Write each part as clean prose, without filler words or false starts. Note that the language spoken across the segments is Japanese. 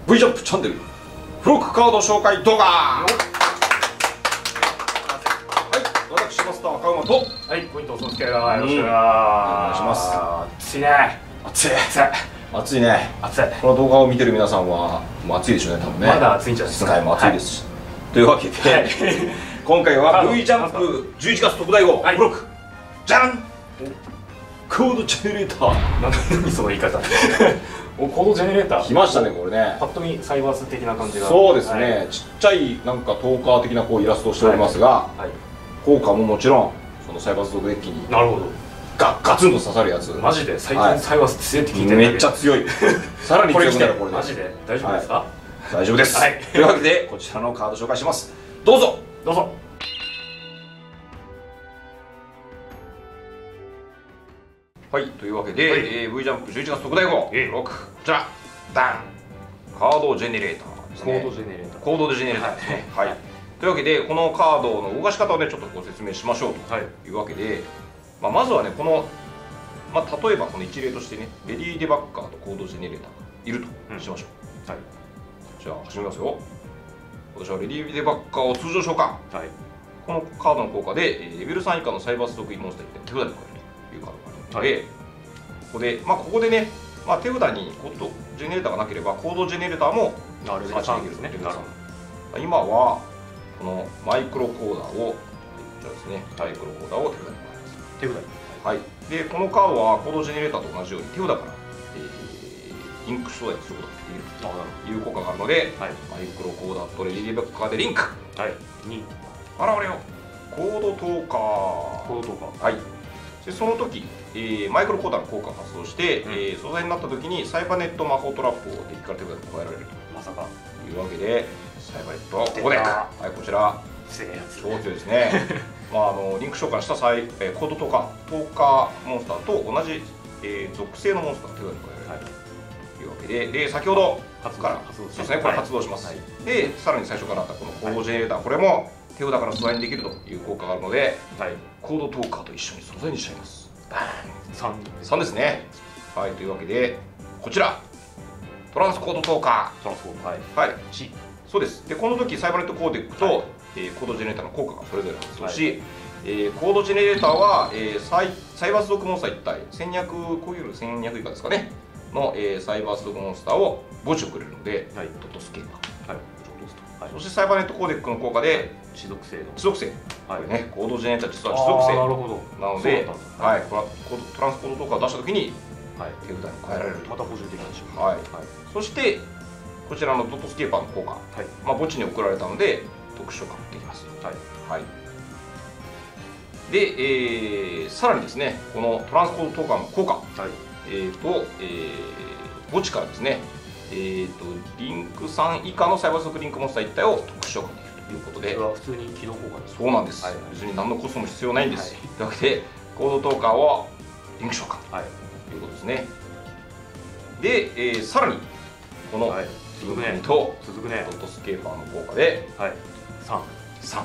V ジャンプチャンネルフロックカード紹介動画。はい、私マスター赤馬と、 はい、ポイントおそつけがよろしくお願いします。暑いね。 暑い暑いね。 暑い。 この動画を見てる皆さんはもう暑いでしょうね、多分ね。 まだ暑いんじゃないですか。 世界も暑いですし、というわけで今回は V ジャンプ11月特大号フロックじゃんコードジェネレーター。 何その言い方。コードジェネレーター来ましたね、これね。 パッと見サイバース的な感じが。 そうですね、ちっちゃいなんかトーカー的なこうイラストをしておりますが、効果ももちろんそのサイバース族デッキになるほどガツンと刺さるやつ。 マジで最近サイバース強いって聞いてる。 めっちゃ強い。さらに強くなる。これマジで大丈夫ですか？ 大丈夫です。というわけでこちらのカード紹介します。どうぞどうぞ。 はい、というわけで V ジャンプ11月特大号フロック、こちらダンカードジェネレーターですね。コードジェネレーター、コードジェネレーターですね。はい、というわけでこのカードの動かし方をねちょっとご説明しましょうというわけで、まずはねこの、例えばこの一例としてねレディーデバッカーとコードジェネレーターがいるとしましょう。はい、じゃあ始めますよ。私はレディーデバッカーを通常召喚。このカードの効果でレベル3以下のサイバース族モンスターに手札に加えるというカードがあるので、ここでね、手札にコードジェネレーターがなければコードジェネレーターもサーチできるですね。今はこのマイクロコーダーをこちらですね、マイクロコーダーを手札に加えます。手札に。はい。でこのカードはコードジェネレーターと同じように手札からリンク素材にすることができるという効果があるので、マイクロコーダーとレディーデバッカーでリンク。に現れよコードトーカー。コードトーカー。はい。でその時、マイクロコーダーの効果が発動して、素材になった時にサイバーネット魔法トラップをデッキから手札に加えられると。まさかというわけでサイバーネットコーデック。はい、こちら超強いですね。リンク召喚したコードトーカーモンスターと同じ、属性のモンスターが手札に加えられるというわけで、先ほどからそうですね、これ発動します。でさらに最初からあったこのコードジェネレーター、これも手札から素材にできるという効果があるので、コードトーカーと一緒に素材にしちゃいます。3ですね。はい、というわけでこちらトランスコードトーカー。トランスコード、はい、そうです。でこの時サイバーネットコーデックとコードジェネレーターの効果がそれぞれ発動し、コードジェネレーターはサイバース族モンスター1体1200コイル1200以下ですかねのサイバース族モンスターを墓地をくれるので、ドットスケーパー。そしてサイバーネットコーデックの効果で地属性。これね、コードジェネレーター実は地属性なので、トランスコードトーカーを出した時に手札に変えられると。また補充的なんでしょう。はい。そしてこちらのドットスケーパーの効果、墓地に送られたので特殊召喚できます。はい。で、さらにですね、このトランスコードトーカーの効果、墓地からですね、リンク3以下のサイバー族リンクモンスター1体を特殊召喚できるということで、 普通に起動効果です。そうなんです。別に何のコストも必要ないんです。というわけでコードトーカーをリンク召喚ということですね。で、さらにこのリンク2とドットスケーパーの効果で3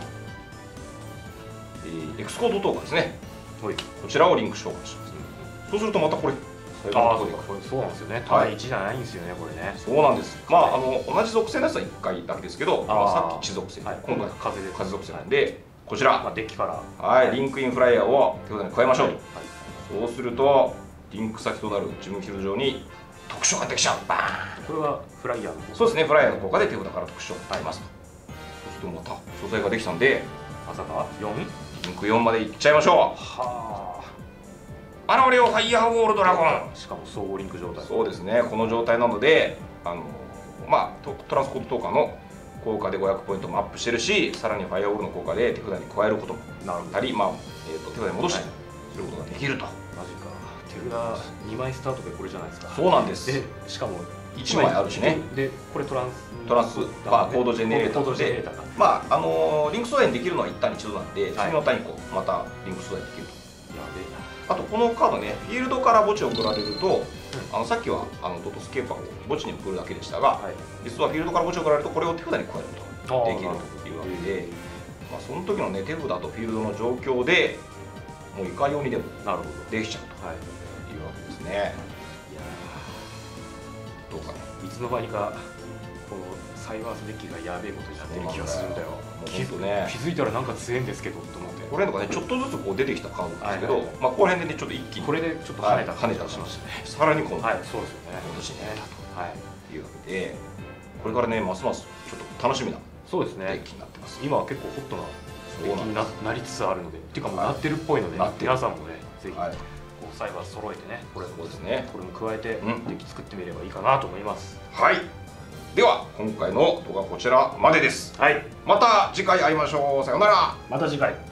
エクスコードトーカーですね。こちらをリンク召喚します。そうするとまたこれそうなんですよね。ただ1じゃないんですよね、これね。そうなんです。同じ属性のやつは1回だけですけど、さっき地属性、今回風属性なんで、こちらデッキからリンクインフライヤーを手札に加えましょうと。そうするとリンク先となる自分フィールド上に特殊召喚できちゃう。バーン。これはフライヤーの効果。そうですね、フライヤーの効果で手札から特殊召喚できますと。そうするとまた素材ができたんで、まさか4？リンク4までいっちゃいましょう。現れよファイヤーウォールドラゴン。しかも総合リンク状態。そうですね、この状態なのでトランスコードトーカーの効果で500ポイントもアップしてるし、さらにファイヤーウォールの効果で手札に加えることもなり、手札に戻したりすることができると。マジか。手札2枚スタートでこれじゃないですか。そうなんです。しかも1枚あるしね。でこれトランスコードジェネレーターで、リンク素材にできるのは一旦一度なんで、次のターン以降またリンク素材にできると。あとこのカードね、フィールドから墓地を送られると、さっきはドットスケーパーを墓地に送るだけでしたが、実はフィールドから墓地を送られるとこれを手札に加えることができるというわけで、その時のね手札とフィールドの状況でもういかようにでもできちゃうというわけですね。いやどうかね、いつの間にかこのサイバースデッキがやべえことになってる気がするんだよ。気づいたらなんか強いんですけどと思って、 これとかねちょっとずつこう出てきたカードなんですけど、まあここら辺でねちょっと一気にこれでちょっと跳ねたしましたね。さらにこのはい、そうですよね。 今年になったというわけで、これからねますますちょっと楽しみなそうですねデッキになってます。 今は結構ホットなデッキになりつつあるので、っていうかもうなってるっぽいので、皆さんもねぜひサイバー揃えてね、これも加えてデッキ作ってみればいいかなと思います。 はい。では今回の動画はこちらまでです。 はい。 また次回会いましょう。さようなら。 また次回。